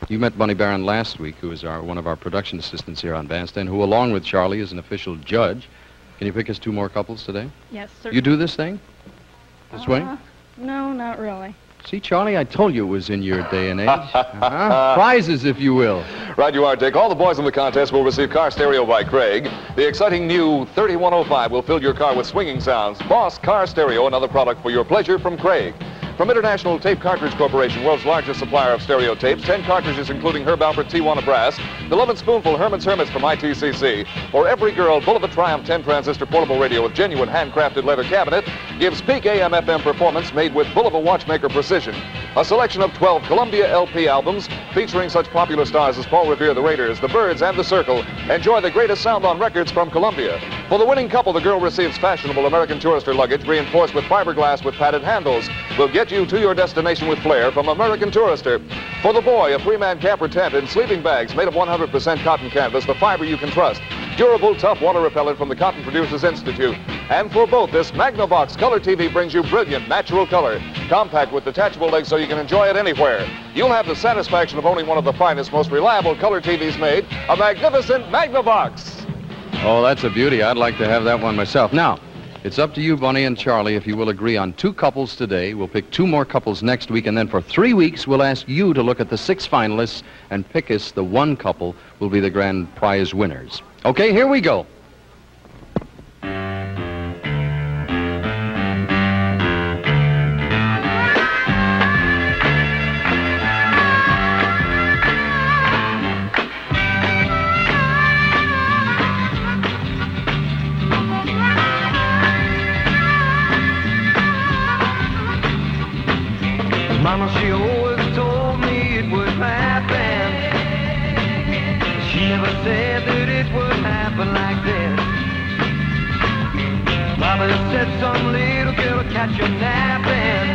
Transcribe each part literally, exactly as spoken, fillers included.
You met Bunny Barron last week, who is our one of our production assistants here on Bandstand, who, along with Charlie, is an official judge. Can you pick us two more couples today? Yes, sir. You do this thing? This uh, way? No, not really. See, Charlie, I told you it was in your day and age. Uh-huh. Prizes, if you will. Right you are, Dick. All the boys in the contest will receive car stereo by Craig. The exciting new thirty-one oh five will fill your car with swinging sounds. Boss Car Stereo, another product for your pleasure from Craig. From International Tape Cartridge Corporation, world's largest supplier of stereo tapes, ten cartridges including Herb Alfred T one of brass, Beloved Spoonful Herman's Hermits from I T C C. For every girl, Bull of the Triumph ten transistor portable radio with genuine handcrafted leather cabinet gives peak A M F M performance made with Bull of a watchmaker precision. A selection of twelve Columbia L P albums featuring such popular stars as Paul Revere, The Raiders, The Byrds, and The Circle. Enjoy the greatest sound on records from Columbia. For the winning couple, the girl receives fashionable American Tourister luggage reinforced with fiberglass with padded handles. Will get you to your destination with flair from American Tourister. For the boy, a three-man camper tent and sleeping bags made of one hundred percent cotton canvas, the fiber you can trust. Durable, tough water repellent from the Cotton Producers Institute. And for both, this Magnavox Color T V brings you brilliant natural color. Compact with detachable legs so you can enjoy it anywhere. You'll have the satisfaction of owning one of the finest, most reliable color T Vs made, a magnificent Magnavox. Oh, that's a beauty. I'd like to have that one myself. Now, it's up to you, Bunny and Charlie, if you will agree on two couples today. We'll pick two more couples next week, and then for three weeks, we'll ask you to look at the six finalists and pick us the one couple who will be the grand prize winners. Okay, here we go. Mama, she always told me it would happen. She never said that it would happen like this. Mama said some little girl will catch you napping.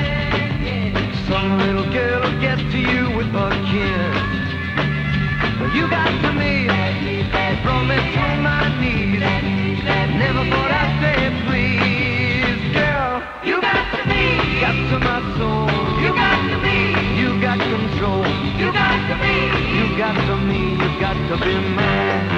Some little girl will get to you with a kiss. But you got to me, brought me to my knees. Never thought I'd say please, girl. You got to me, got to my soul. You got to me, you got control. You got to me, you got to me, you got to be mine.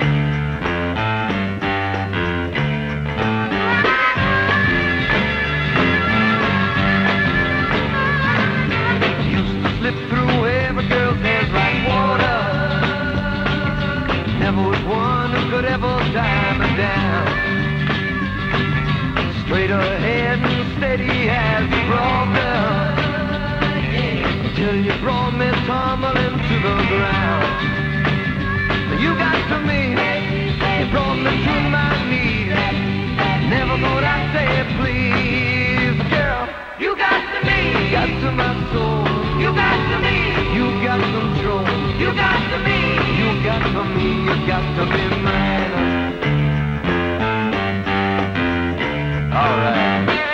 Used to slip through every girl's hands like water. Never was one who could ever tie me down. Straight ahead and steady as a problem. Till you brought me tumbling to the ground. You got to me, you brought me to my knees. Never thought I'd say please, girl. You got to me, you got to my soul. You got to me, you got control. You got to me, you got to me, you got to be mine. All right.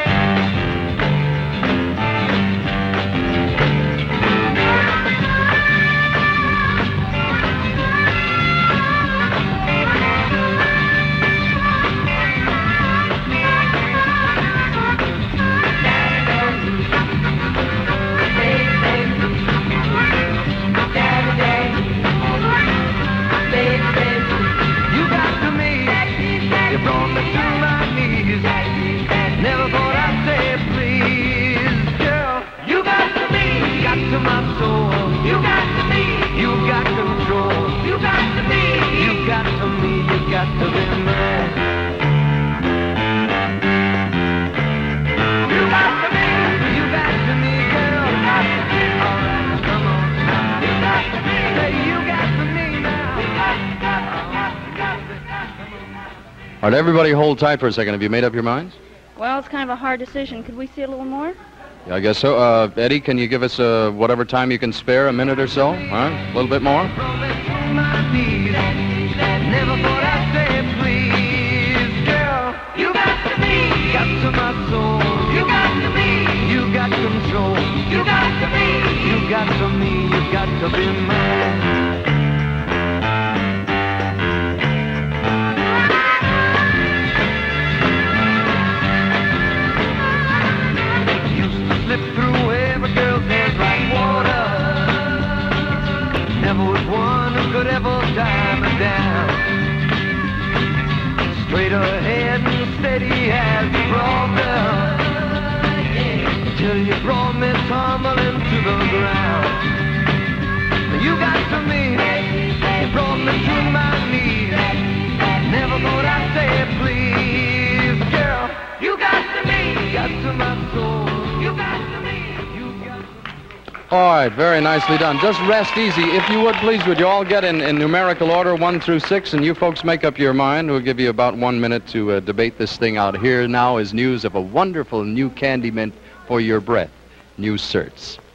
All right, everybody hold tight for a second. Have you made up your minds? Well, it's kind of a hard decision. Could we see a little more? Yeah, I guess so. Uh, Eddie, can you give us uh, whatever time you can spare, a minute or so? All right, a little bit more? Never thought I'd say please, girl. You got to me, got to my soul. You got to me, you got control. You got to me, you got to me, you got to be mine. Used to slip through every girl's hands like water. All right, very nicely done. Just rest easy. If you would, please, would you all get in, in numerical order, one through six, and you folks make up your mind. We'll give you about one minute to uh, debate this thing out. Here now is news of a wonderful new candy mint for your breath. New Certs.